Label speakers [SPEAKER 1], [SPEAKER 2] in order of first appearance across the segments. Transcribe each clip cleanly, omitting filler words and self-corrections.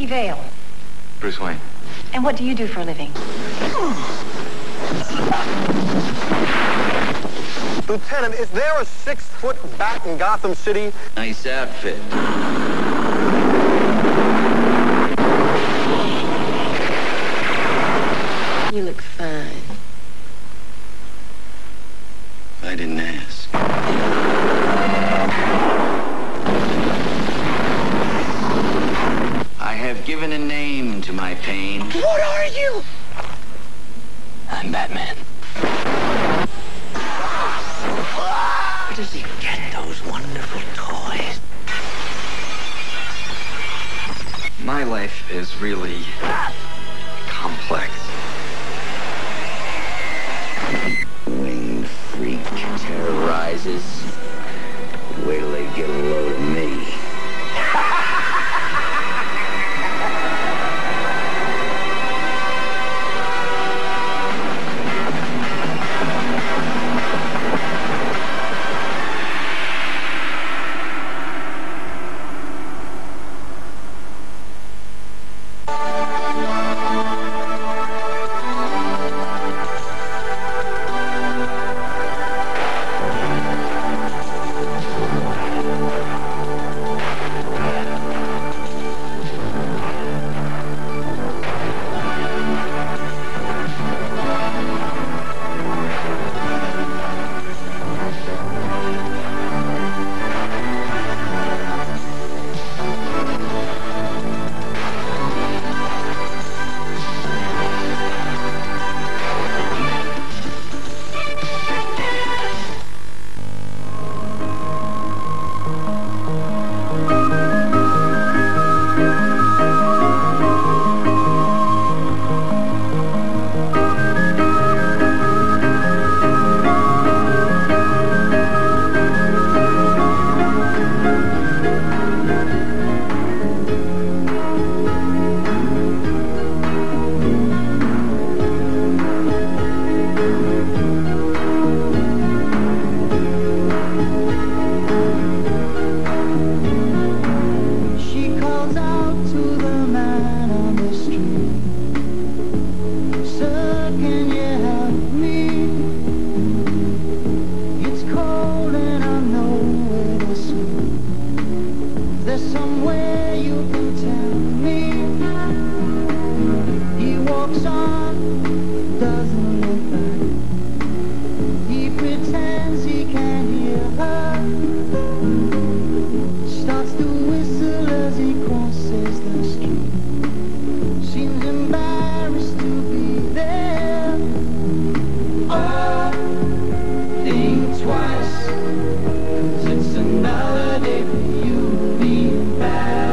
[SPEAKER 1] Vale.
[SPEAKER 2] Bruce Wayne.
[SPEAKER 1] And what do you do for a living?
[SPEAKER 3] Lieutenant, is there a 6-foot bat in Gotham City?
[SPEAKER 2] Nice outfit.
[SPEAKER 4] You look fine.
[SPEAKER 2] I didn't ask. I have given a name to my pain.
[SPEAKER 3] What are you?
[SPEAKER 2] I'm Batman. Where does he get those wonderful toys? My life is really complex. Winged freak terrorizes. Wait till they get a load of me.
[SPEAKER 5] Twice, 'cause it's another day for you being bad.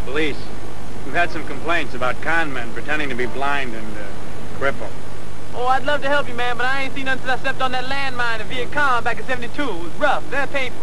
[SPEAKER 5] Police. We've had some complaints about con men pretending to be blind and crippled.
[SPEAKER 6] Oh, I'd love to help you, man, but I ain't seen nothing since I stepped on that landmine in Viet Cong back in 72. It was rough, very painful.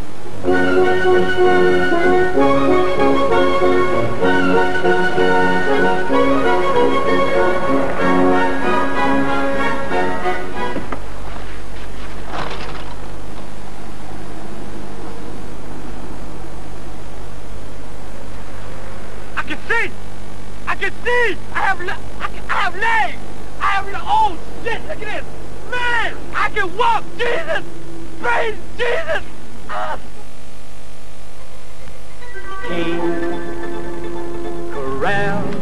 [SPEAKER 6] I can see! I can see! I have legs! I have, oh, shit, look at this! Man, I can walk! Jesus! Praise Jesus! Ah. King Corral.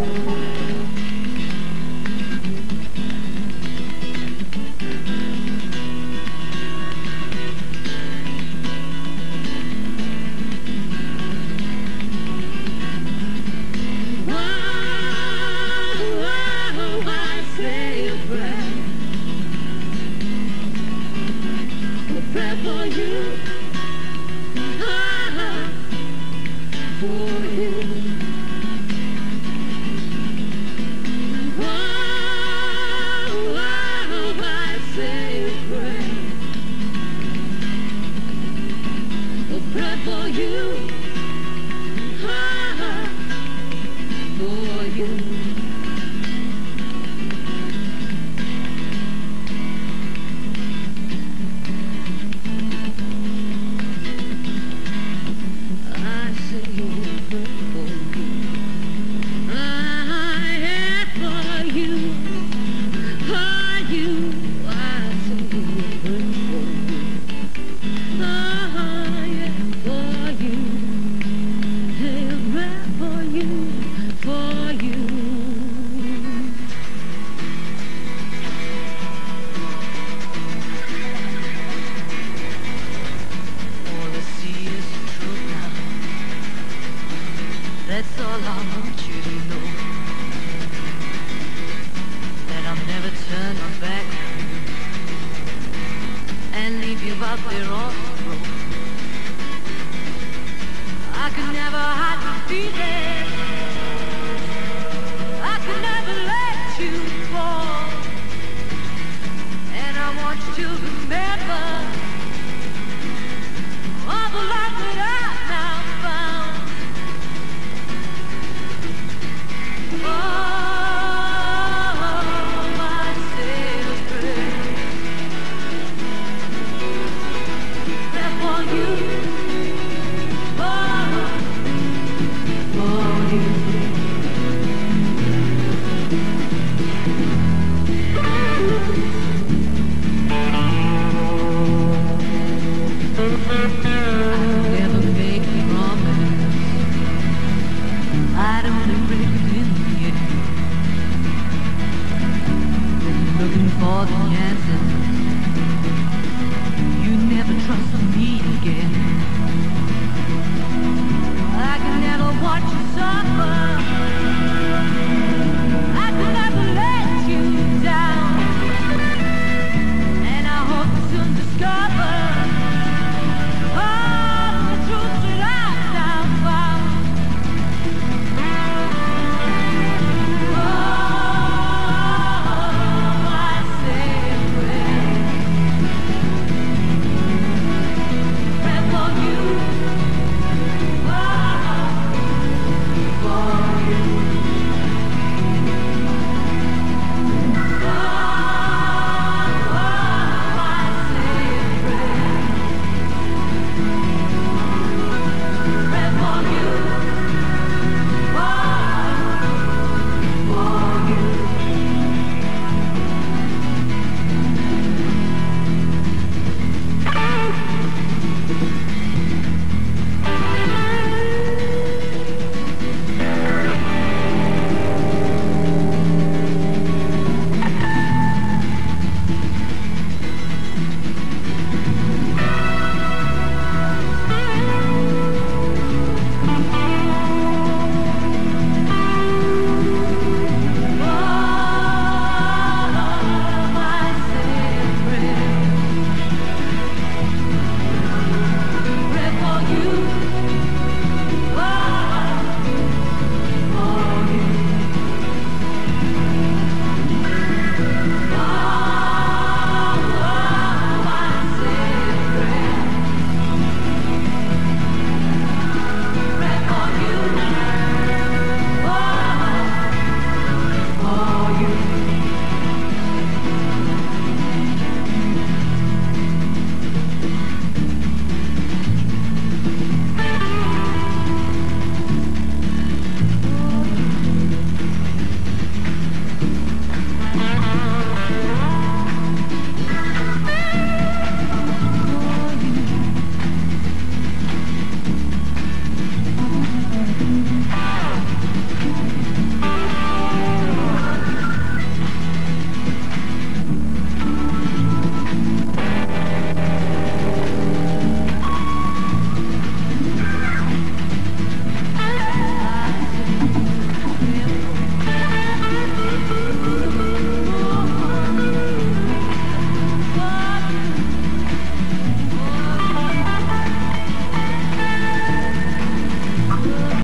[SPEAKER 7] That's all I want you to know. That I'll never turn my back on you and leave you out there on the road. I could never hide the feeling